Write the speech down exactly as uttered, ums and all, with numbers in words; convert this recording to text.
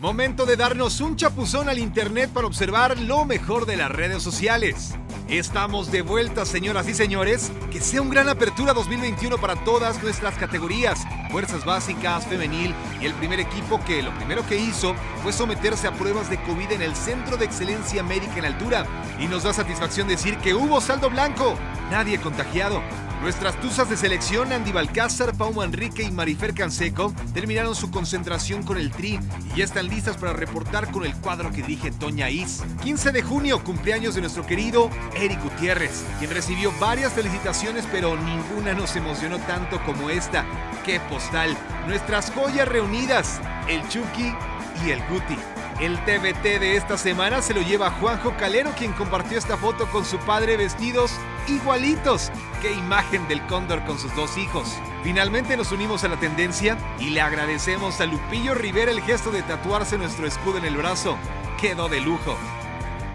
Momento de darnos un chapuzón al internet para observar lo mejor de las redes sociales. Estamos de vuelta, señoras y señores. Que sea un gran apertura dos mil veintiuno para todas nuestras categorías. Fuerzas básicas, femenil y el primer equipo que lo primero que hizo fue someterse a pruebas de COVID en el Centro de Excelencia Médica en Altura. Y nos da satisfacción decir que hubo saldo blanco. Nadie contagiado. Nuestras tuzas de selección, Andy Balcázar, Pau Manrique y Marifer Canseco, terminaron su concentración con el Tri y ya están listas para reportar con el cuadro que dirige Toña Is. quince de junio, cumpleaños de nuestro querido Eric Gutiérrez, quien recibió varias felicitaciones, pero ninguna nos emocionó tanto como esta. ¡Qué postal! Nuestras joyas reunidas, el Chucky y el Guti. El T B T de esta semana se lo lleva Juanjo Calero, quien compartió esta foto con su padre vestidos igualitos. ¡Qué imagen del cóndor con sus dos hijos! Finalmente nos unimos a la tendencia y le agradecemos a Lupillo Rivera el gesto de tatuarse nuestro escudo en el brazo. ¡Quedó de lujo!